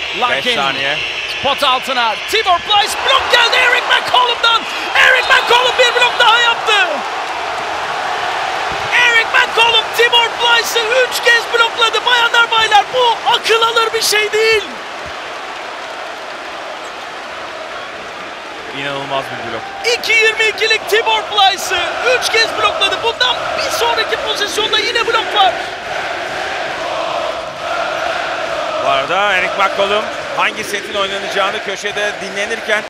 Larkin. 5 saniye. Pot altına. Timur Plyce blok geldi Eric McCollum'dan. Eric McCollum bir blok daha yaptı. Eric McCollum Timur Plyce'ı 3 kez blokladı. Bayanlar baylar, bu akıl alır bir şey değil. İnanılmaz bir blok. 2.22'lik Timur Plyce'ı 3 kez blokladı. Bundan bir sonraki pozisyonda yine blok var. Bu arada Eric McCollum hangi setin oynanacağını köşede dinlenirken